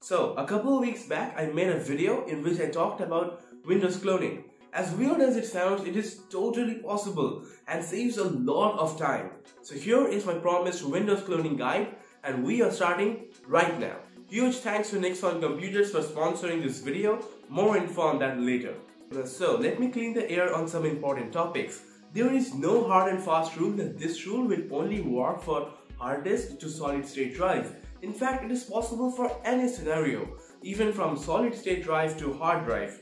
So, a couple of weeks back, I made a video in which I talked about Windows cloning. As weird as it sounds, it is totally possible and saves a lot of time. So here is my promised Windows cloning guide, and we are starting right now. Huge thanks to Nixon Computers for sponsoring this video. More info on that later. So let me clean the air on some important topics. There is no hard and fast rule that this rule will only work for hard disk to solid state drive. In fact, it is possible for any scenario, even from solid state drive to hard drive,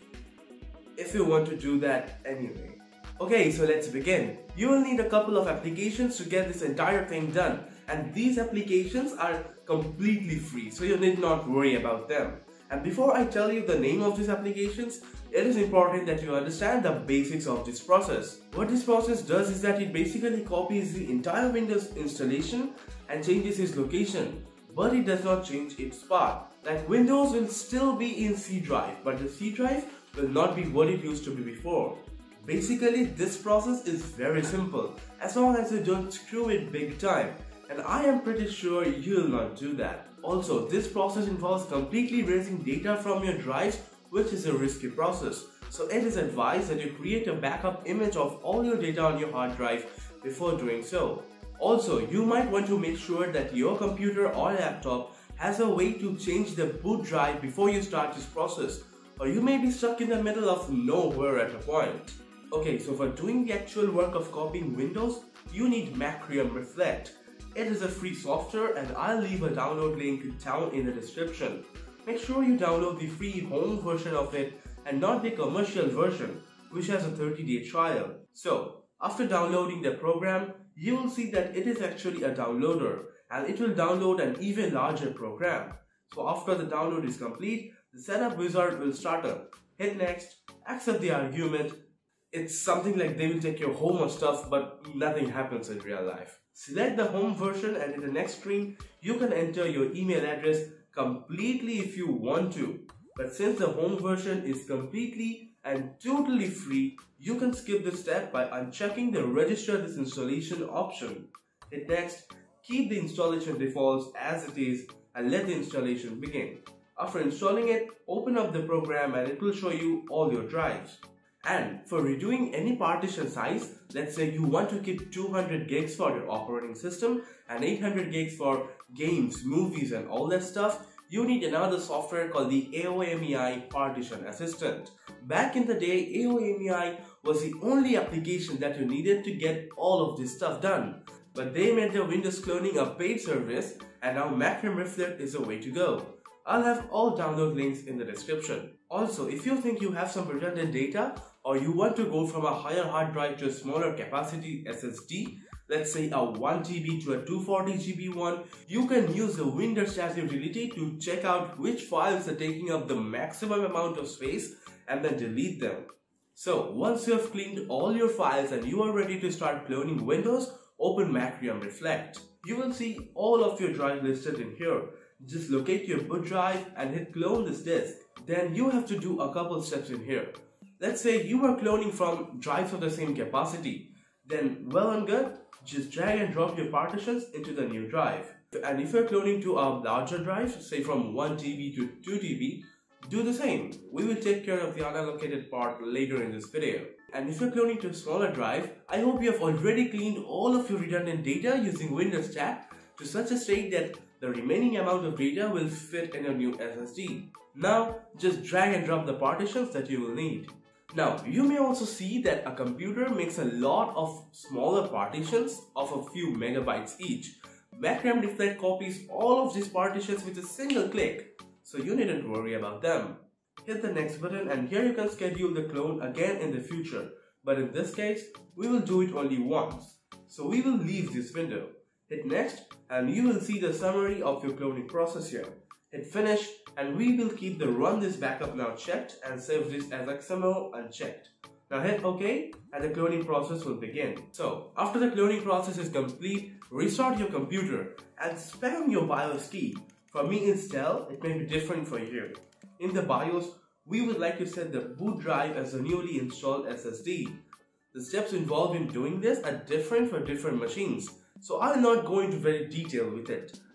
if you want to do that anyway. Okay, so let's begin. You will need a couple of applications to get this entire thing done, and these applications are completely free, so you need not worry about them. And before I tell you the name of these applications, it is important that you understand the basics of this process. What this process does is that it basically copies the entire Windows installation and changes its location, but it does not change its path. Like Windows will still be in C drive, but the C drive will not be what it used to be before. Basically, this process is very simple, as long as you don't screw it big time, and I am pretty sure you will not do that. Also, this process involves completely erasing data from your drives, which is a risky process. So it is advised that you create a backup image of all your data on your hard drive before doing so. Also, you might want to make sure that your computer or laptop has a way to change the boot drive before you start this process, or you may be stuck in the middle of nowhere at a point. Okay, so for doing the actual work of copying Windows, you need Macrium Reflect. It is a free software, and I'll leave a download link down in the description. Make sure you download the free home version of it and not the commercial version, which has a 30-day trial. So, after downloading the program, you will see that it is actually a downloader, and it will download an even larger program. So after the download is complete, the setup wizard will start up. Hit next, accept the argument. It's something like they will take your home or stuff, but nothing happens in real life. Select the home version, and in the next screen, you can enter your email address completely if you want to. But since the home version is completely and totally free, you can skip this step by unchecking the register this installation option. Hit next, keep the installation defaults as it is, and let the installation begin. After installing it, open up the program and it will show you all your drives. And for redoing any partition size, let's say you want to keep 200 gigs for your operating system and 800 gigs for games, movies and all that stuff, you need another software called the AOMEI Partition Assistant. Back in the day, AOMEI was the only application that you needed to get all of this stuff done. But they made the Windows cloning a paid service, and now Macrium Reflect is the way to go. I'll have all download links in the description. Also, if you think you have some redundant data, or you want to go from a higher hard drive to a smaller capacity SSD, let's say a 1TB to a 240GB one, you can use the Windows Chat utility to check out which files are taking up the maximum amount of space and then delete them. So once you have cleaned all your files and you are ready to start cloning Windows, open Macrium Reflect. You will see all of your drives listed in here. Just locate your boot drive and hit clone this disk. Then you have to do a couple steps in here. Let's say you are cloning from drives of the same capacity. Then well and good, just drag and drop your partitions into the new drive. And if you're cloning to a larger drive, say from 1TB to 2TB, do the same. We will take care of the unallocated part later in this video. And if you're cloning to a smaller drive, I hope you have already cleaned all of your redundant data using Windows Chat to such a state that the remaining amount of data will fit in a new SSD. Now, just drag and drop the partitions that you will need. Now, you may also see that a computer makes a lot of smaller partitions of a few megabytes each. Macrium Reflect copies all of these partitions with a single click, so you needn't worry about them. Hit the next button, and here you can schedule the clone again in the future, but in this case, we will do it only once. So we will leave this window. Hit next, and you will see the summary of your cloning process here. Hit finish, and we will keep the run this backup now checked and save this as XML unchecked. Now hit OK, and the cloning process will begin. So after the cloning process is complete, restart your computer and spam your BIOS key. For me in Dell, it may be different for you. In the BIOS, we would like to set the boot drive as a newly installed SSD. The steps involved in doing this are different for different machines, so I'll not go into very detail with it.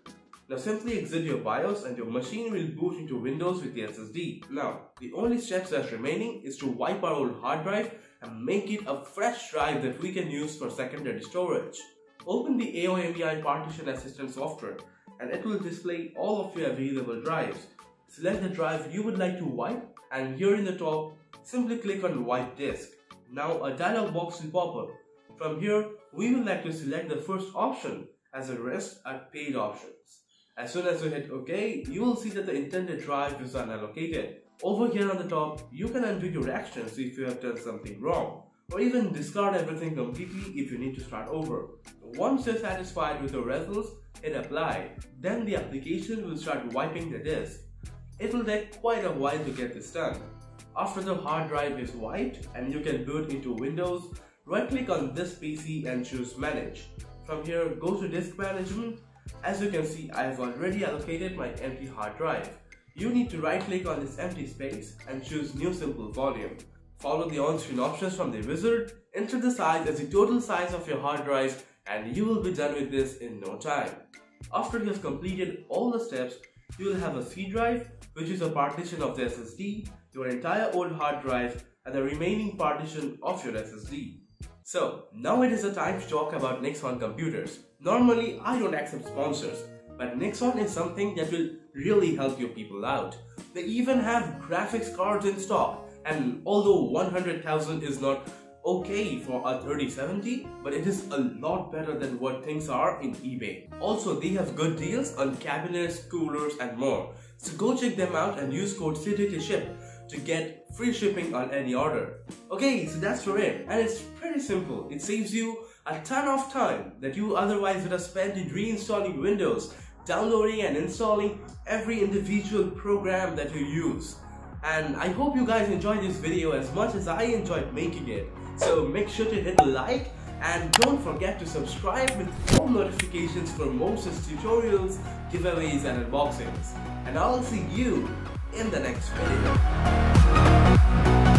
Now simply exit your BIOS and your machine will boot into Windows with the SSD. Now, the only steps that's remaining is to wipe our old hard drive and make it a fresh drive that we can use for secondary storage. Open the AOMEI Partition Assistant software and it will display all of your available drives. Select the drive you would like to wipe and here in the top, simply click on Wipe Disk. Now a dialog box will pop up. From here, we would like to select the first option as the rest are paid options. As soon as you hit OK, you will see that the intended drive is unallocated. Over here on the top, you can undo your actions if you have done something wrong, or even discard everything completely if you need to start over. Once you're satisfied with the results, hit apply. Then the application will start wiping the disk. It will take quite a while to get this done. After the hard drive is wiped and you can boot into Windows, right click on this PC and choose Manage. From here, go to Disk Management. As you can see, I have already allocated my empty hard drive. You need to right click on this empty space and choose New Simple Volume. Follow the on-screen options from the wizard, enter the size as the total size of your hard drive and you will be done with this in no time. After you have completed all the steps, you will have a C drive, which is a partition of the SSD, your entire old hard drive and the remaining partition of your SSD. So, now it is the time to talk about Nexon computers. Normally, I don't accept sponsors, but Nexon is something that will really help your people out. They even have graphics cards in stock, and although 100,000 is not okay for a 3070, but it is a lot better than what things are in eBay. Also, they have good deals on cabinets, coolers and more. So go check them out and use code CITYTOSHIP to get free shipping on any order. Okay, so that's for it, and it's pretty simple. It saves you a ton of time that you otherwise would have spent in reinstalling Windows, downloading and installing every individual program that you use. And I hope you guys enjoyed this video as much as I enjoyed making it. So make sure to hit like and don't forget to subscribe with all notifications for more such tutorials, giveaways and unboxings. And I'll see you in the next video.